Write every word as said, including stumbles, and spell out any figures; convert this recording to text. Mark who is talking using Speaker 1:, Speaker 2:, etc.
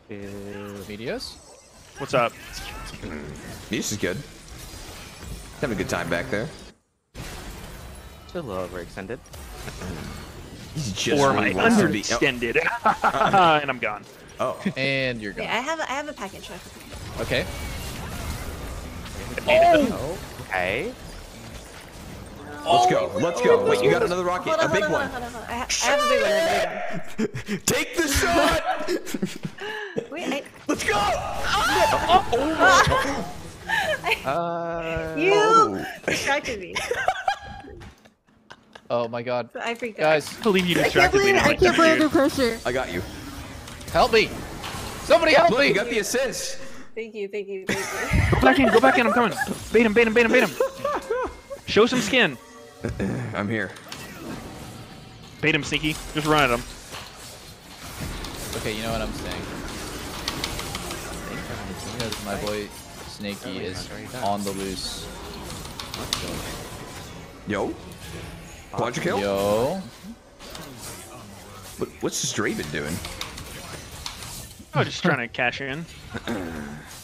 Speaker 1: Medios?
Speaker 2: What's up?
Speaker 3: This is good. Having a good time back there.
Speaker 4: Still a little overextended.
Speaker 3: He's just
Speaker 2: Or
Speaker 3: really
Speaker 2: my
Speaker 3: wants to be-
Speaker 2: underextended. And I'm gone.
Speaker 3: Oh.
Speaker 1: And you're gone.
Speaker 5: Wait, I have a, I have a package.
Speaker 1: Okay.
Speaker 4: Oh. Okay.
Speaker 3: Let's go. Let's go. Wait, you got another rocket.
Speaker 5: Hold on,
Speaker 3: A big
Speaker 5: hold on,
Speaker 3: one.
Speaker 5: hold on, hold on. I, ha I have a big one. I have a big one.
Speaker 3: Take the shot.
Speaker 5: Wait, I...
Speaker 3: Let's go.
Speaker 4: Uh,
Speaker 5: You
Speaker 3: Oh.
Speaker 5: distracted me.
Speaker 1: Oh my god.
Speaker 5: So I freaked out.
Speaker 1: Guys,
Speaker 2: I believe you
Speaker 5: I can't
Speaker 2: distracted me.
Speaker 5: believe
Speaker 2: now,
Speaker 5: I
Speaker 2: like
Speaker 5: can't
Speaker 2: that,
Speaker 5: play
Speaker 2: dude.
Speaker 5: under pressure.
Speaker 3: I got you.
Speaker 1: help me! Somebody help
Speaker 3: Look,
Speaker 1: me!
Speaker 3: you got the assist.
Speaker 5: Thank you, thank you, thank
Speaker 2: Go back in, go back in, I'm coming. Bait him, bait him, bait him, bait him. Show some skin.
Speaker 3: I'm here.
Speaker 2: Bait him, Sneaky. Just run at him.
Speaker 1: Okay, you know what I'm saying. Because my boy Snaky is on the loose.
Speaker 3: Yo. Quadra kill?
Speaker 1: Yo.
Speaker 3: What, what's this Draven doing?
Speaker 2: Oh, just trying to cash in.